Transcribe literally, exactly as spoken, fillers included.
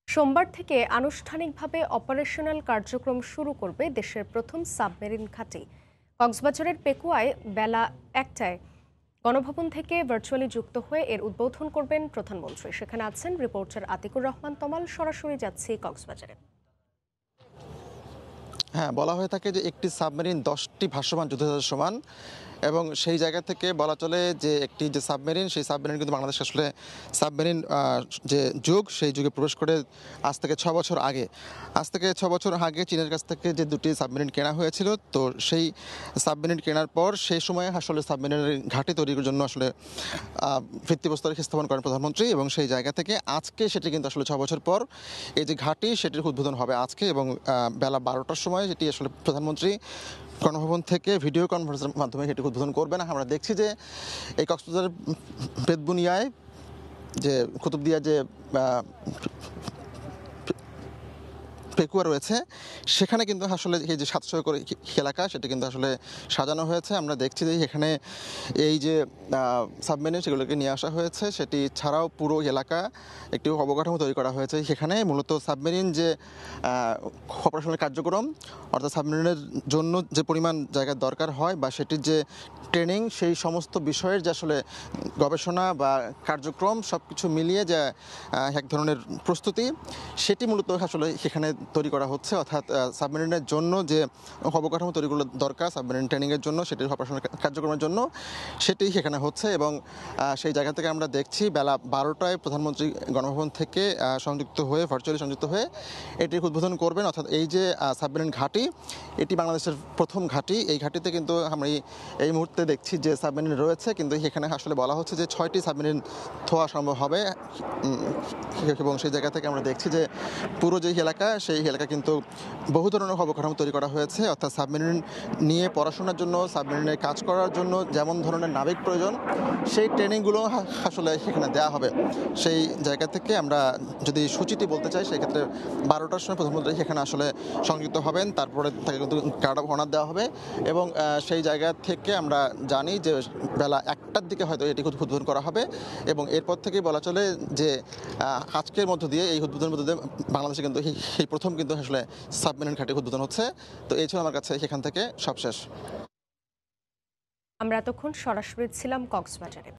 সোমবার থেকে আনুষ্ঠানিকভাবে অপারেশনাল কার্যক্রম শুরু করবে দেশের প্রথম সাবমেরিন ঘাঁটি। কক্সবাজারের পেকুয়ায় বেলা একটায় গণভবন থেকে ভার্চুয়ালি যুক্ত হয়ে এর উদ্বোধন করবেন প্রধানমন্ত্রী। সেখানে আছেন রিপোর্টার আতিকুর রহমান তমাল। সরাসরি যাচ্ছি কক্সবাজারে। হ্যাঁ, বলা হয়ে থাকে যে একটি সাবমেরিন দশটি ভাসমান যুদ্ধজাহাজের সমান, এবং সেই জায়গা থেকে বলা চলে যে একটি যে সাবমেরিন, সেই সাবমেরিন কিন্তু বাংলাদেশ আসলে সাবমেরিন যে যুগ, সেই যুগে প্রবেশ করে আজ থেকে ছ বছর আগে আজ থেকে ছ বছর আগে চীনের কাছ থেকে যে দুটি সাবমেরিন কেনা হয়েছিল, তো সেই সাবমেরিন কেনার পর সেই সময়ে আসলে সাবমেরিনের ঘাঁটি তৈরির জন্য আসলে ভিত্তিপ্রস্তর স্থাপন করেন প্রধানমন্ত্রী, এবং সেই জায়গা থেকে আজকে সেটি কিন্তু আসলে ছ বছর পর এই যে ঘাঁটি, সেটির উদ্বোধন হবে আজকে, এবং বেলা বারোটার সময় যেটি আসলে প্রধানমন্ত্রী গণভবন থেকে ভিডিও কনফারেন্সের মাধ্যমে সেটি উদ্বোধন করবেন। আমরা দেখছি যে এই কক্সবাজারের বেতবুনিয়ায় যে কুতুবদিয়া যে পেকুয়া রয়েছে, সেখানে কিন্তু আসলে এই যে সাতশো একর এলাকা, সেটা কিন্তু আসলে সাজানো হয়েছে। আমরা দেখছি যে এখানে এই যে সাবমেরিন সেগুলোকে নিয়ে আসা হয়েছে, সেটি ছাড়াও পুরো এলাকা একটি অবকাঠামো তৈরি করা হয়েছে। সেখানে মূলত সাবমেরিন যে অপারেশনাল কার্যক্রম, অর্থাৎ সাবমেরিনের জন্য যে পরিমাণ জায়গার দরকার হয় বা সেটির যে ট্রেনিং, সেই সমস্ত বিষয়ের যে আসলে গবেষণা বা কার্যক্রম সব কিছু মিলিয়ে যে এক ধরনের প্রস্তুতি, সেটি মূলত আসলে সেখানে তৈরি করা হচ্ছে। অর্থাৎ সাবমেরিনের জন্য যে অবকাঠামো তৈরিগুলো দরকার সাবমেরিন ট্রেনিংয়ের জন্য, সেটির অপারেশনাল কার্যক্রমের জন্য, সেটি সেখানে হচ্ছে। এবং সেই জায়গা থেকে আমরা দেখছি বেলা বারোটায় প্রধানমন্ত্রী গণভবন থেকে সংযুক্ত হয়ে ভার্চুয়ালি সংযুক্ত হয়ে এটির উদ্বোধন করবেন। অর্থাৎ এই যে সাবমেরিন ঘাঁটি, এটি বাংলাদেশের প্রথম ঘাঁটি। এই ঘাঁটিতে কিন্তু আমরা এই মুহূর্তে দেখছি যে সাবমেরিন রয়েছে, কিন্তু এখানে আসলে বলা হচ্ছে যে ছয়টি সাবমেরিন থোয়া সম্ভব হবে, এবং সেই জায়গা থেকে আমরা দেখছি যে পুরো যে এলাকা, সেই এলাকা কিন্তু বহু ধরনের অবকাঠামো তৈরি করা হয়েছে। অর্থাৎ সাবমেরিন নিয়ে পড়াশোনার জন্য, সাবমেরিনের কাজ করার জন্য যেমন ধরনের নাবিক প্রয়োজন, সেই ট্রেনিংগুলো আসলে সেখানে দেওয়া হবে। সেই জায়গা থেকে আমরা যদি সূচিটি বলতে চাই, সেক্ষেত্রে বারোটার সময় প্রধানমন্ত্রী সেখানে আসলে সংযুক্ত হবেন, তারপরে তাকে কিন্তু গার্ড অফ অনার দেওয়া হবে, এবং সেই জায়গা থেকে আমরা জানি যে বেলা একটার দিকে হয়তো এটি উদ্বোধন করা হবে। এবং এরপর থেকেই বলা চলে যে আজকের মধ্য দিয়ে, এই উদ্বোধনের মধ্য দিয়ে বাংলাদেশে কিন্তু এই প্রথম কিন্তু আসলে সাবমেরিন ঘাঁটি উদ্বোধন হচ্ছে। তো এই ছিল আমার কাছে সেখান থেকে সবশেষ। আমরা এতক্ষণ সরাসরি ছিলাম কক্সবাজারে।